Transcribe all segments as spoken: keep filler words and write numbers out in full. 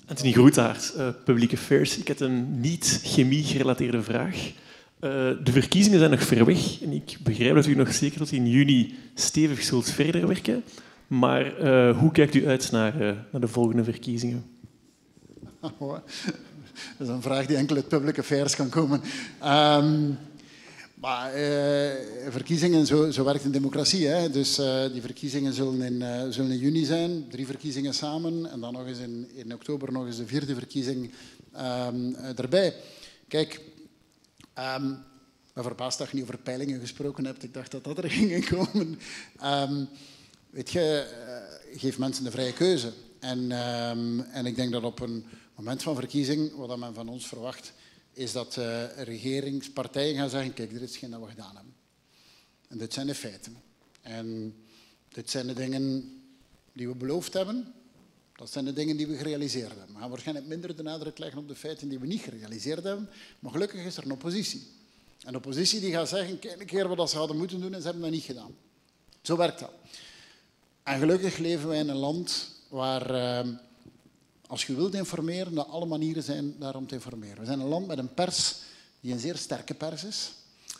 Anthony Groetaert, uh, Public Affairs. Ik had een niet-chemie-gerelateerde vraag. Uh, de verkiezingen zijn nog ver weg en ik begrijp dat u nog zeker tot in juni stevig zult verder werken. Maar uh, hoe kijkt u uit naar, uh, naar de volgende verkiezingen? Oh, dat is een vraag die enkel uit Public Affairs kan komen. Um, maar uh, verkiezingen, zo, zo werkt een democratie. Hè? Dus uh, die verkiezingen zullen in, uh, zullen in juni zijn, drie verkiezingen samen. En dan nog eens in, in oktober nog eens de vierde verkiezing um, erbij. Kijk, um, ik ben verbaasd dat je niet over peilingen gesproken hebt. Ik dacht dat dat er ging komen. Um, weet je, uh, geef mensen de vrije keuze. En, um, en ik denk dat op een moment van verkiezing, wat men van ons verwacht, is dat uh, regeringspartijen gaan zeggen, kijk, dit is hetgeen dat we gedaan hebben. En dit zijn de feiten. En dit zijn de dingen die we beloofd hebben. Dat zijn de dingen die we gerealiseerd hebben. We gaan waarschijnlijk minder de nadruk leggen op de feiten die we niet gerealiseerd hebben. Maar gelukkig is er een oppositie. En de oppositie die gaat zeggen, kijk een keer wat ze hadden moeten doen en ze hebben dat niet gedaan. Zo werkt dat. En gelukkig leven wij in een land waar, uh, als je wilt informeren, dat alle manieren zijn daar om te informeren. We zijn een land met een pers die een zeer sterke pers is.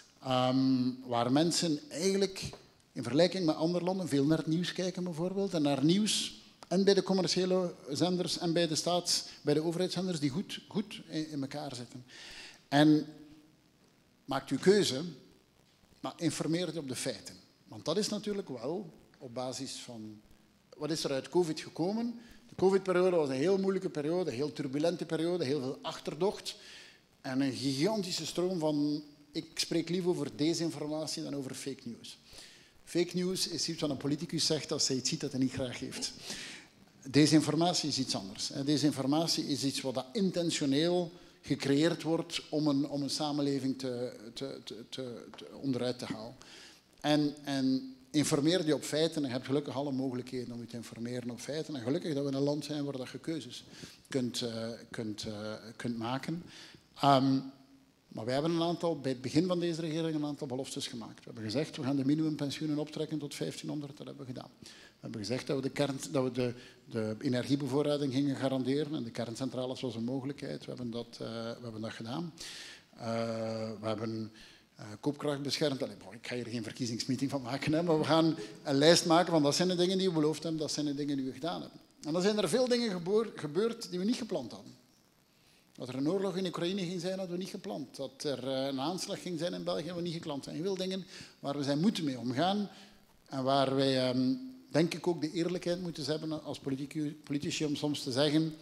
Um, waar mensen eigenlijk in vergelijking met andere landen veel naar het nieuws kijken bijvoorbeeld. En naar nieuws, en bij de commerciële zenders en bij de staats, bij de overheidszenders die goed, goed in, in elkaar zitten. En maakt uw keuze, maar informeer je op de feiten. Want dat is natuurlijk wel op basis van... Wat is er uit COVID gekomen? De COVID-periode was een heel moeilijke periode, een heel turbulente periode, heel veel achterdocht. En een gigantische stroom van... Ik spreek liever over desinformatie dan over fake news. Fake news is iets wat een politicus zegt als hij iets ziet dat hij niet graag heeft. Desinformatie is iets anders. Desinformatie is iets wat intentioneel gecreëerd wordt om een, om een samenleving te, te, te, te, te onderuit te halen. En, en informeer je op feiten en je hebt gelukkig alle mogelijkheden om je te informeren op feiten. En gelukkig dat we in een land zijn waar je keuzes kunt, uh, kunt, uh, kunt maken. Um, maar wij hebben een aantal, bij het begin van deze regering een aantal beloftes gemaakt. We hebben gezegd, we gaan de minimumpensioenen optrekken tot vijftienhonderd, dat hebben we gedaan. We hebben gezegd dat we de, kern, dat we de, de energiebevoorrading gingen garanderen en de kerncentrales was een mogelijkheid. We hebben dat, uh, we hebben dat gedaan. Uh, we hebben uh, koopkracht beschermd. Allee, boy, ik ga hier geen verkiezingsmeeting van maken, hè, maar we gaan een lijst maken van dat zijn de dingen die we beloofd hebben, dat zijn de dingen die we gedaan hebben. En dan zijn er veel dingen geboor, gebeurd die we niet gepland hadden. Dat er een oorlog in Oekraïne ging zijn, hadden we niet gepland. Dat er een aanslag ging zijn in België, hadden we niet gepland. Er zijn veel dingen waar we zijn moeten mee omgaan. En waar wij, um, denk ik, ook de eerlijkheid moeten hebben als politici om soms te zeggen,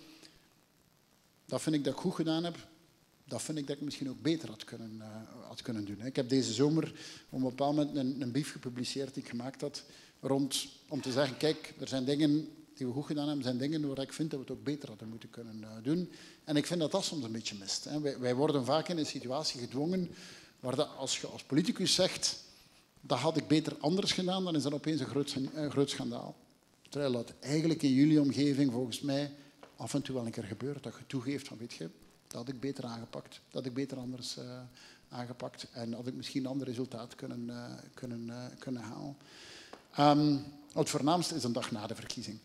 dat vind ik dat ik goed gedaan heb, dat vind ik dat ik misschien ook beter had kunnen, uh, had kunnen doen. Ik heb deze zomer op een bepaald moment een, een brief gepubliceerd die ik gemaakt had, rond, om te zeggen, kijk, er zijn dingen die we goed gedaan hebben, zijn dingen waar ik vind dat we het ook beter hadden moeten kunnen uh, doen. En ik vind dat dat soms een beetje mist. Hè. Wij, wij worden vaak in een situatie gedwongen waar dat als je als politicus zegt, dat had ik beter anders gedaan, dan is dat opeens een groot, een groot schandaal. Terwijl dat eigenlijk in jullie omgeving volgens mij af en toe wel een keer gebeurt, dat je toegeeft van, weet je, dat had ik beter aangepakt, dat had ik beter anders uh, aangepakt en had ik misschien een ander resultaat kunnen, uh, kunnen, uh, kunnen halen. Um, het voornaamste is een dag na de verkiezing.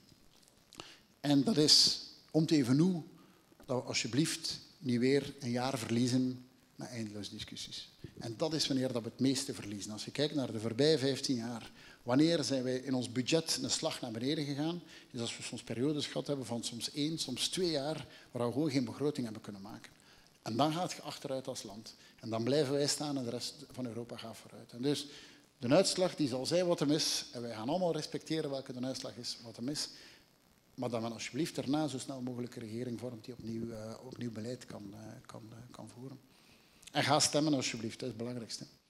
En dat is om te even hoe dat we alsjeblieft niet weer een jaar verliezen met eindeloze discussies. En dat is wanneer dat we het meeste verliezen. Als je kijkt naar de voorbije vijftien jaar, wanneer zijn wij in ons budget een slag naar beneden gegaan, is als we soms periodes gehad hebben van soms één, soms twee jaar, waar we gewoon geen begroting hebben kunnen maken. En dan gaat je achteruit als land. En dan blijven wij staan en de rest van Europa gaat vooruit. En dus de uitslag die zal zijn wat er is, en wij gaan allemaal respecteren welke de uitslag is wat er is. Maar dat men alsjeblieft daarna zo snel mogelijk een regering vormt die opnieuw, uh, opnieuw beleid kan, uh, kan, uh, kan voeren. En ga stemmen alsjeblieft, dat is het belangrijkste.